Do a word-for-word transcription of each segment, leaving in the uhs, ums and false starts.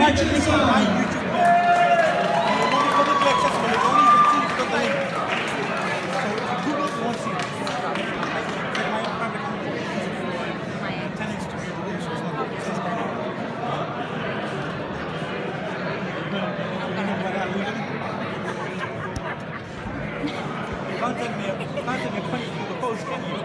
actually see my YouTube. It won't be publicly accessible. It only even see if you got the link. So Google it, you won't see it. Like my own private account. ten inch to be released, so it's not good. It's not good. Can't tell me, can't tell me punch through the post, can you?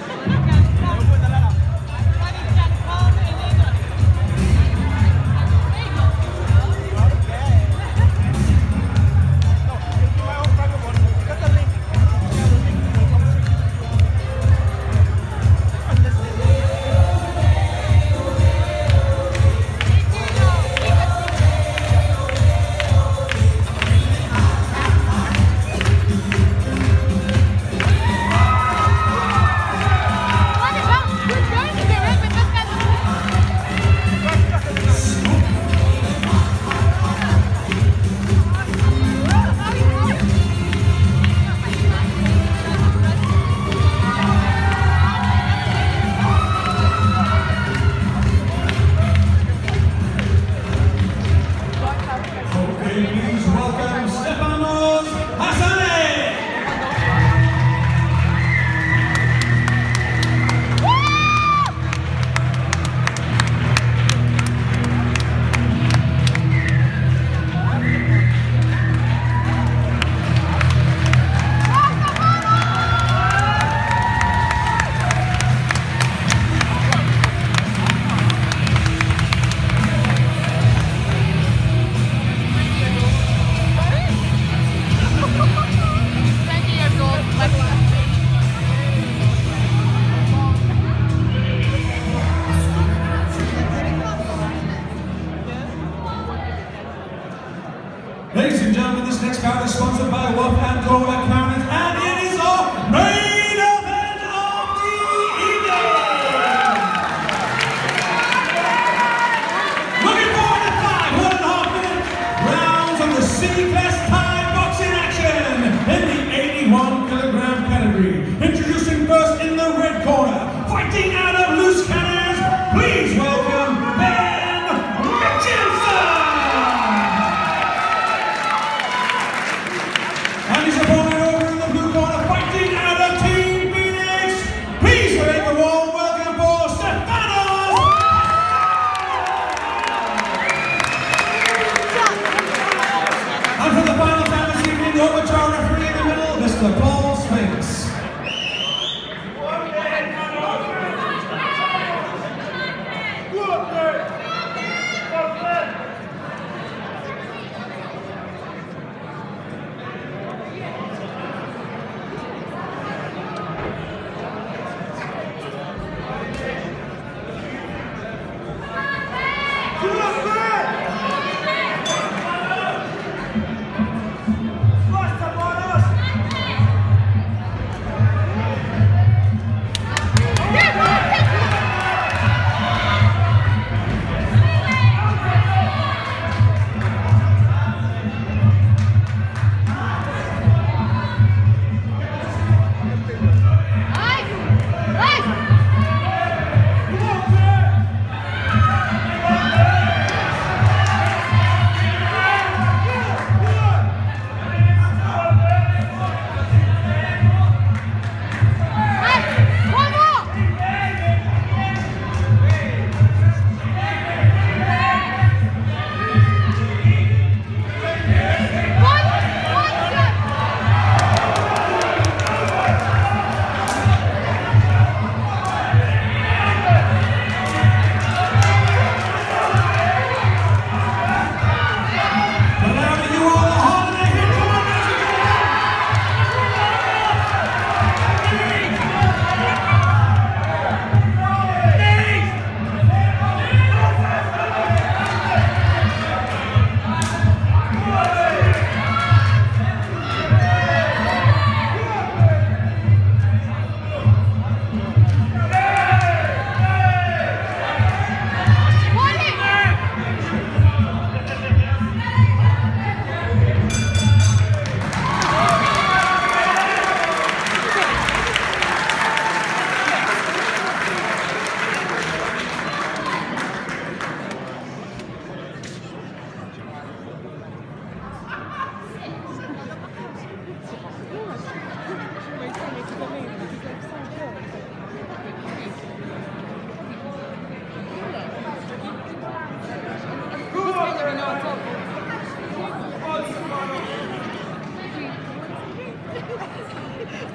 Ladies and gentlemen, this next bout is sponsored by Wolf and Co. Accountants, and it is our main event of the evening! Looking forward to five one and a half minute rounds of the C-Class Thai boxing action in the eighty-one kilogram category. Introducing first in the red corner, fighting out of loose cannons, please welcome Ben Mitchelson! And his opponent over in the blue corner, fighting out of Team Phoenix. Please make a warm welcome for Stefanos! And for the final time this evening, the overture referee in the middle, Mister Paul Spinks.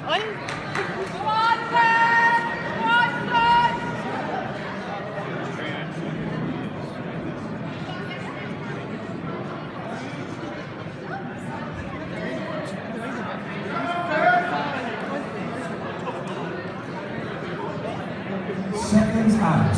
Seconds out.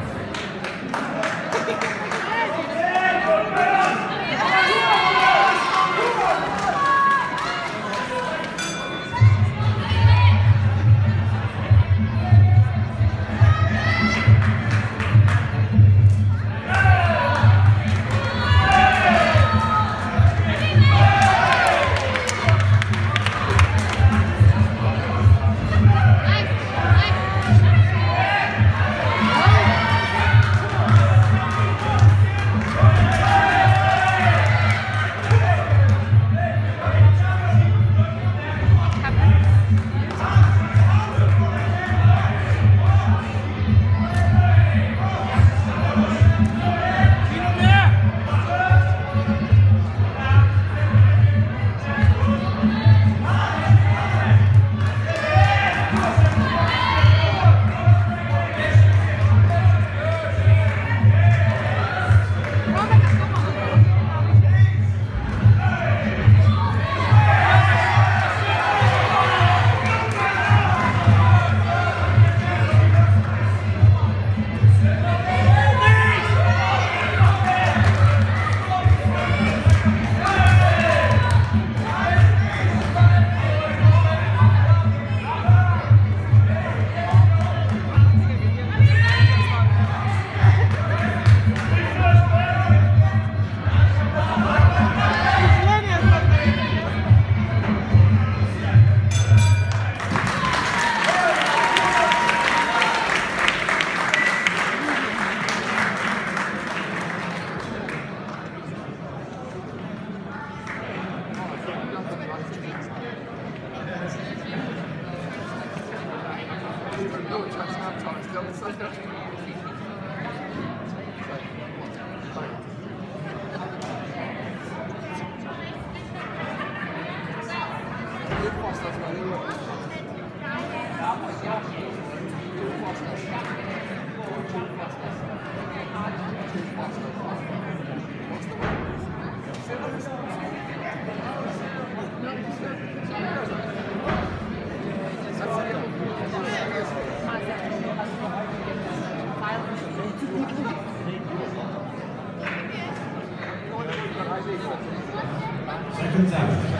Seconds out.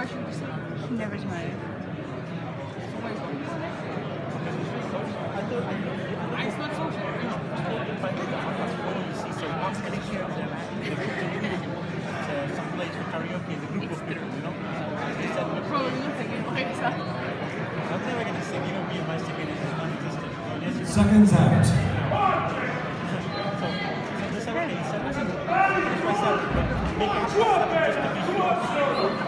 Why should you say that? Never smile. It's not social. Someplace for karaoke is a group of people, you know? They said, Probably not singing like that. I'm never going to sing, you know, me and my singing is non-existent. Yes, Seconds out. So, so this is what he said. I think that's why I said, make it just to be sure.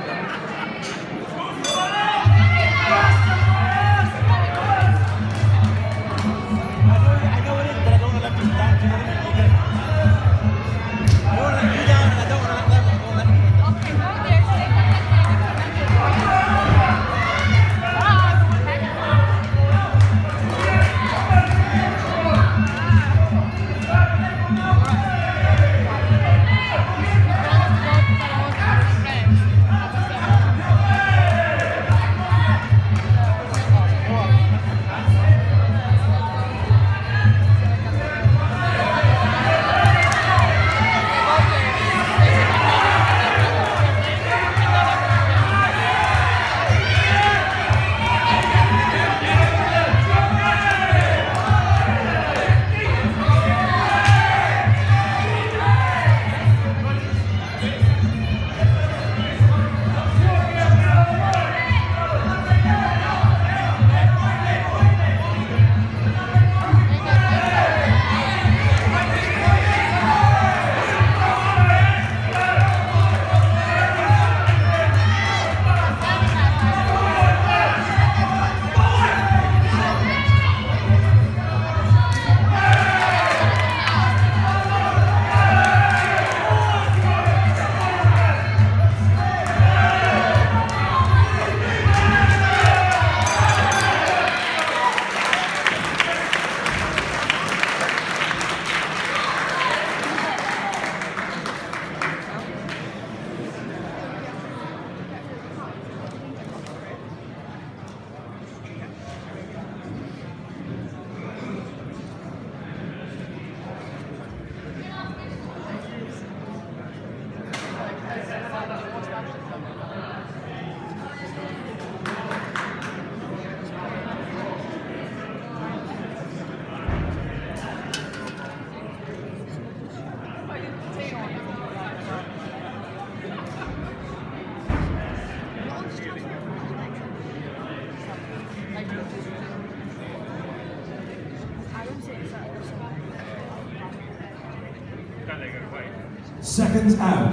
Seconds out.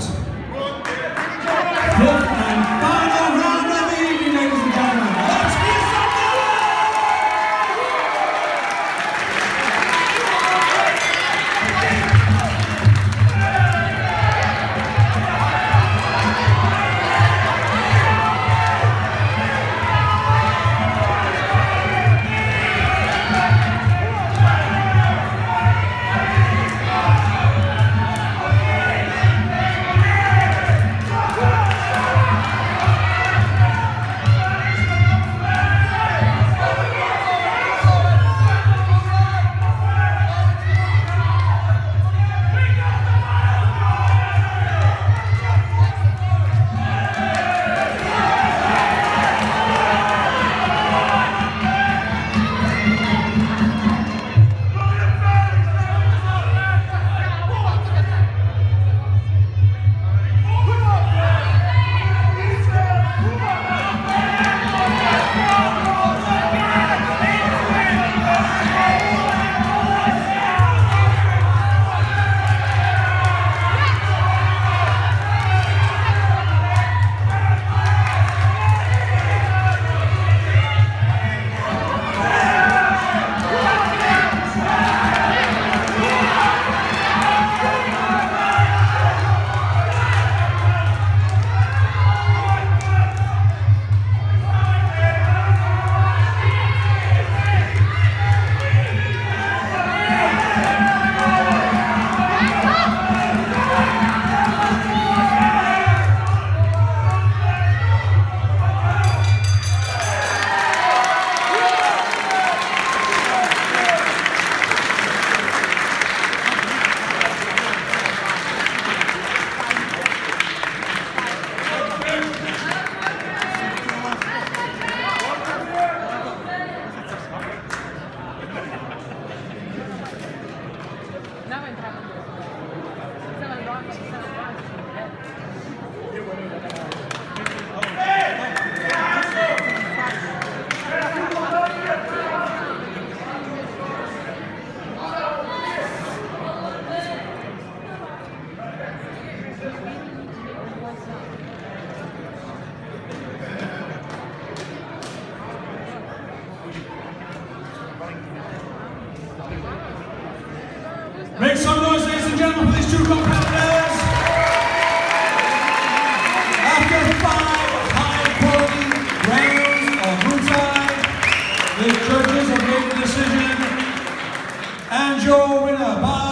Fifth and final round of the evening, ladies and gentlemen. Let's get Make some noise, ladies and gentlemen, for these two competitors. After five high-quality rounds of Muay Thai, the judges have made the decision, and your winner by